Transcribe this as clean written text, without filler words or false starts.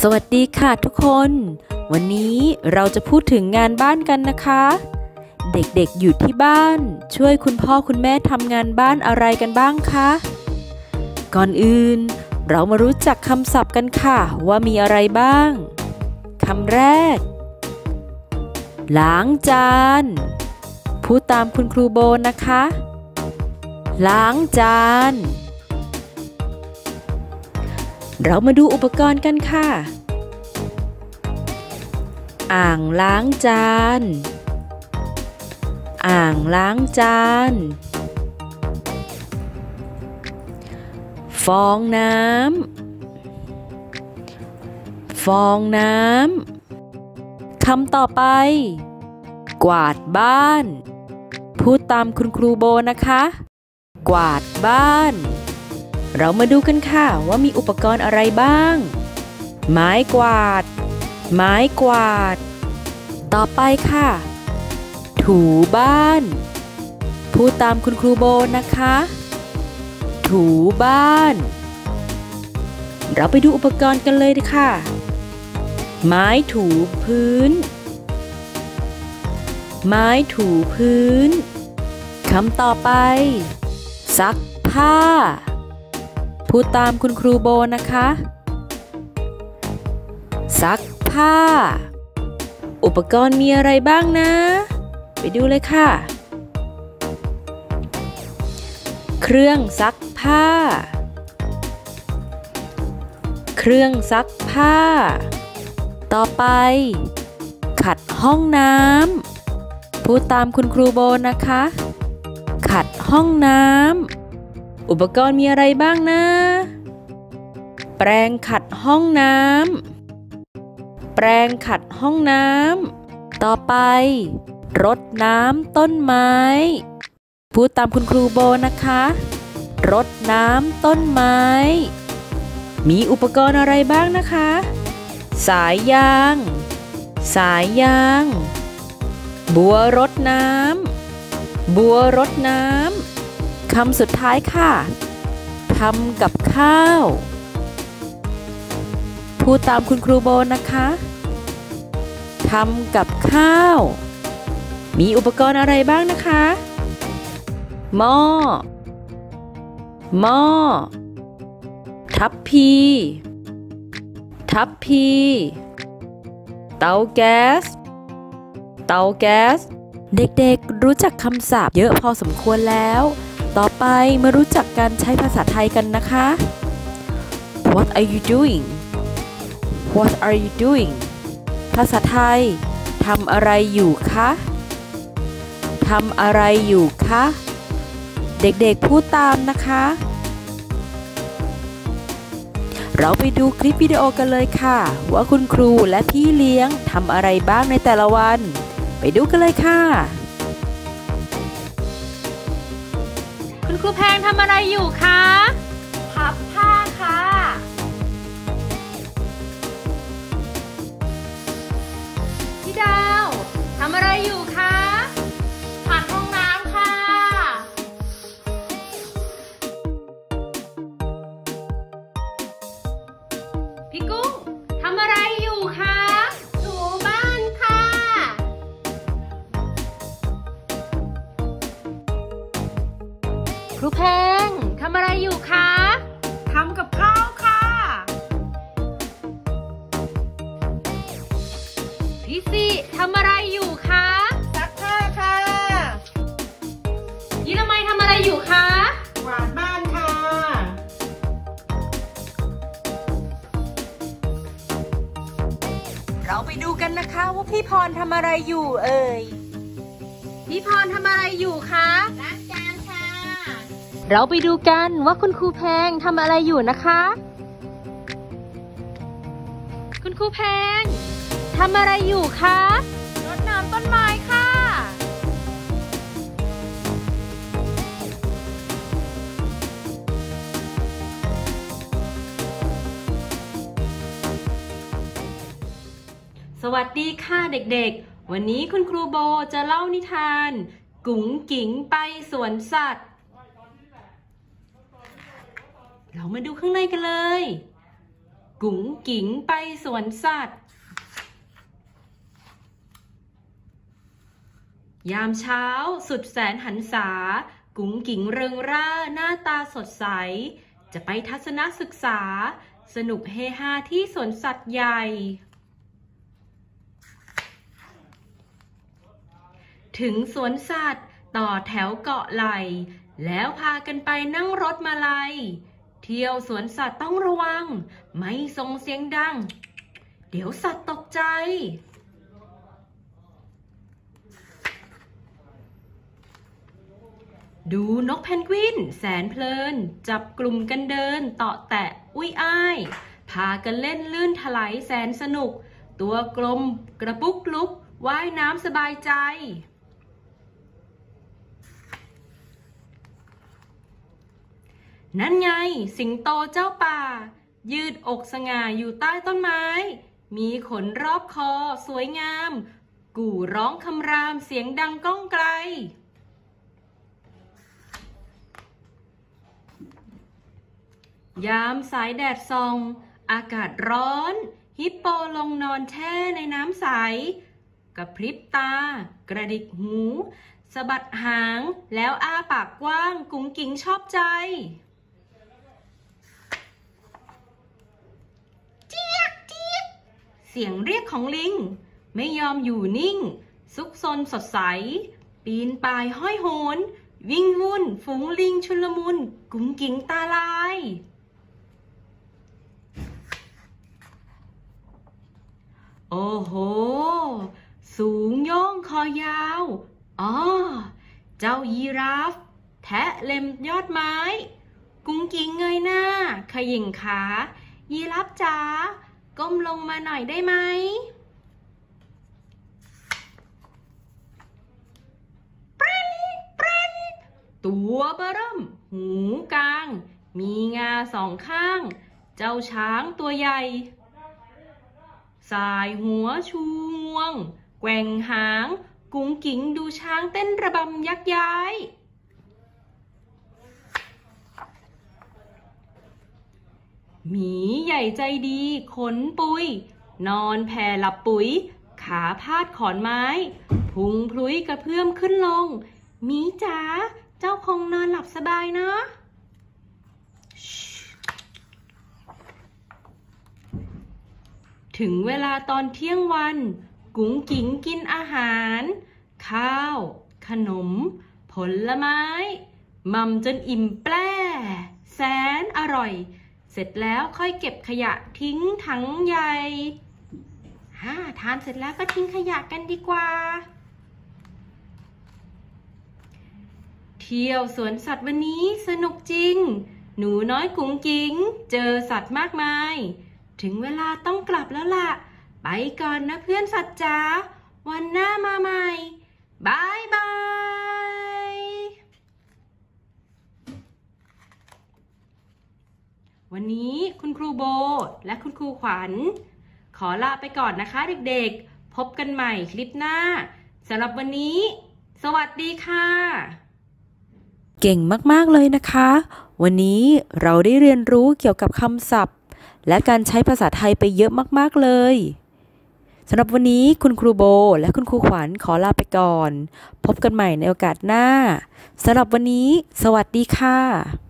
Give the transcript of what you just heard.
วัสดีค่ะทุกคนวันนี้เราจะพูดถึงงานบ้านกันนะคะเด็กๆอยู่ที่บ้านช่วยคุณพ่อคุณแม่ทำงานบ้านอะไรกันบ้างคะก่อนอื่นเรามารู้จักคำศัพท์กันค่ะว่ามีอะไรบ้างคำแรกล้างจานพูดตามคุณครูโบนะคะล้างจานเรามาดูอุปกรณ์กันค่ะอ่างล้างจานอ่างล้างจานฟองน้ำฟองน้ำคำต่อไปกวาดบ้านพูดตามคุณครูโบนะคะกวาดบ้านเรามาดูกันค่ะว่ามีอุปกรณ์อะไรบ้างไม้กวาดไม้กวาดต่อไปค่ะถูบ้านพูดตามคุณครูโบนะคะถูบ้านเราไปดูอุปกรณ์กันเลยค่ะไม้ถูพื้นไม้ถูพื้นคำต่อไปซักผ้าพูดตามคุณครูโบนะคะซักผ้าอุปกรณ์มีอะไรบ้างนะไปดูเลยค่ะเครื่องซักผ้าเครื่องซักผ้าต่อไปขัดห้องน้ำพูดตามคุณครูโบนะคะขัดห้องน้ำอุปกรณ์มีอะไรบ้างนะแปรงขัดห้องน้ำแปรงขัดห้องน้ำต่อไปรดน้ำต้นไม้พูดตามคุณครูโบนะคะรดน้ำต้นไม้มีอุปกรณ์อะไรบ้างนะคะสายยางสายยางบัวรดน้ำบัวรดน้ำคำสุดท้ายค่ะทำกับข้าวพูดตามคุณครูโบนะคะทำกับข้าวมีอุปกรณ์อะไรบ้างนะคะหม้อหม้อทัพพีทัพพีเตาแก๊สเตาแก๊สเด็กๆรู้จักคำศัพท์เยอะพอสมควรแล้วต่อไปมารู้จักการใช้ภาษาไทยกันนะคะ What are you doing What are you doing ภาษาไทยทำอะไรอยู่คะทำอะไรอยู่คะเด็กๆพูดตามนะคะเราไปดูคลิปวิดีโอกันเลยค่ะว่าคุณครูและพี่เลี้ยงทำอะไรบ้างในแต่ละวันไปดูกันเลยค่ะคุณครูแพงทำอะไรอยู่คะพับผ้าค่ะพี่ดาวทำอะไรอยู่คะขัดห้องน้ำค่ะพี่กุ้งทำอะไรอยู่คะถูบ้านค่ะครูแพงทำอะไรอยู่คะทำกับข้าวค่ะพี่สิทำอะไรอยู่คะซักผ้าค่ะยี่ละไมทำอะไรอยู่คะกวาดบ้านค่ะเราไปดูกันนะคะว่าพี่พรทำอะไรอยู่เอ่ยพี่พรทำอะไรอยู่คะล้างจานค่ะเราไปดูกันว่าคุณครูแพงทำอะไรอยู่นะคะคุณครูแพงทำอะไรอยู่คะรดน้ำต้นไม้ค่ะสวัสดีค่ะเด็กๆวันนี้คุณครูโบจะเล่านิทานกุ๋งกิ๋งไปสวนสัตว์ เรามาดูข้างในกันเลยกุ๋งกิ๋งไปสวนสัตว์ยามเช้าสุดแสนหันษากุ๋งกิ๋งเริงร่าหน้าตาสดใสจะไปทัศนศึกษาสนุกเฮฮาที่สวนสัตว์ใหญ่ถึงสวนสัตว์ต่อแถวเกาะไหลแล้วพากันไปนั่งรถมาลัยเที่ยวสวนสัตว์ต้องระวังไม่ส่งเสียงดังเดี๋ยวสัตว์ตกใจดูนกเพนกวินแสนเพลินจับกลุ่มกันเดินเตาะแตะอุ้ยอ้ายพากันเล่นลื่นถลายแสนสนุกตัวกลมกระปุกลุกว่ายน้ำสบายใจนั่นไงสิงโตเจ้าป่ายืดอกสง่าอยู่ใต้ต้นไม้มีขนรอบคอสวยงามกู่ร้องคำรามเสียงดังก้องไกลยามสายแดดส่องอากาศร้อนฮิปโปลงนอนแช่ในน้ำใสกระพริบตากระดิกหูสะบัดหางแล้วอ้าปากกว้างกุ๋งกิ๋งชอบใจเจี๊ยกเจี๊ยกเสียงเรียกของลิงไม่ยอมอยู่นิ่งซุกซนสดใสปีนป่ายห้อยโหนวิ่งวุ่นฝูงลิงชุลมุนกุ๋งกิ๋งตาลายโอ้โหสูงโย่องคอยาวอ๋อเจ้ายีราฟแทะเล็มยอดไม้กุ๋งกิ๋งเงยหน้าเขย่งขายีราฟจ๋าก้มลงมาหน่อยได้ไหมปริ้นปริ้นตัวเบ้อเริ่มหูกลางมีงาสองข้างเจ้าช้างตัวใหญ่สายหัวชูงวงแกว่งหางกุ๋งกิ๋งดูช้างเต้นระบำยักย้ายหมีใหญ่ใจดีขนปุยนอนแผ่หลับปุ๋ยขาพาดขอนไม้พุงพลุยกระเพื่อมขึ้นลงหมีจ๋าเจ้าคงนอนหลับสบายนะถึงเวลาตอนเที่ยงวันกุ๋งกิ๋งกินอาหารข้าวขนมผลไม้ม่ำจนอิ่มแปร่แสนอร่อยเสร็จแล้วค่อยเก็บขยะทิ้งถังใหญ่ทานเสร็จแล้วก็ทิ้งขยะกันดีกว่าเที่ยวสวนสัตว์วันนี้สนุกจริงหนูน้อยกุ๋งกิ๋งเจอสัตว์มากมายถึงเวลาต้องกลับแล้วล่ะไปก่อนนะเพื่อนสัตว์จ๋าวันหน้ามาใหม่บายบายวันนี้คุณครูโบและคุณครูขวัญขอลาไปก่อนนะคะเด็กๆพบกันใหม่คลิปหน้าสำหรับวันนี้สวัสดีค่ะเก่งมากๆเลยนะคะวันนี้เราได้เรียนรู้เกี่ยวกับคำศัพท์และการใช้ภาษาไทยไปเยอะมากๆเลยสำหรับวันนี้คุณครูโบและคุณครูขวัญขอลาไปก่อนพบกันใหม่ในโอกาสหน้าสำหรับวันนี้สวัสดีค่ะ